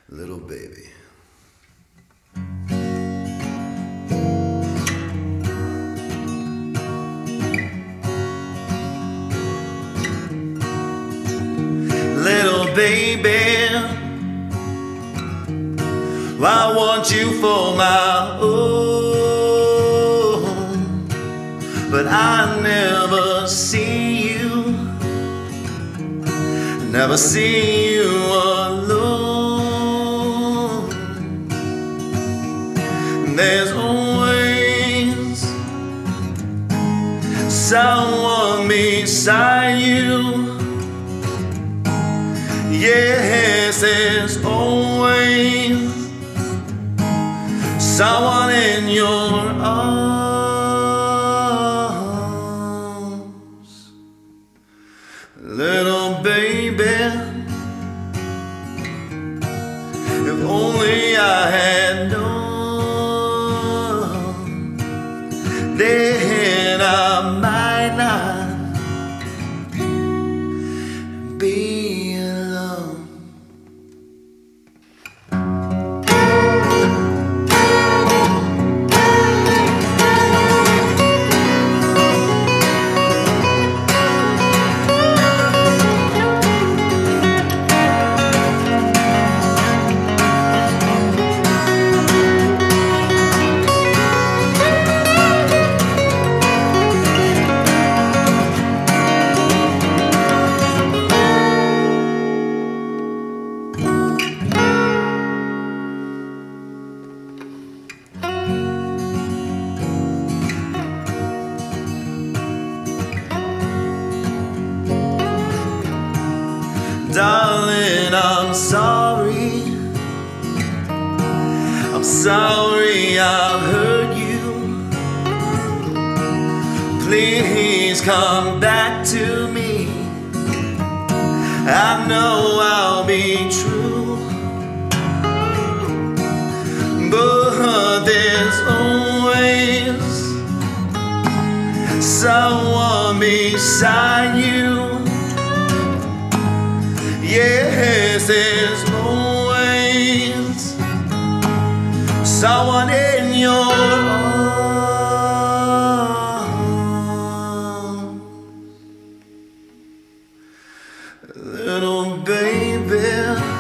Little baby. Little baby, I want you for my own, but I never see you, never see you alone. There's always someone beside you. Yes, there's always someone in your arms. Little baby, if only I had known, then I might not be alone. Darling, I'm sorry. I'm sorry I've hurt you. Please come back to me. I know I'll be true, but there's always someone beside you. Yes, there's always someone in your arms. Little baby,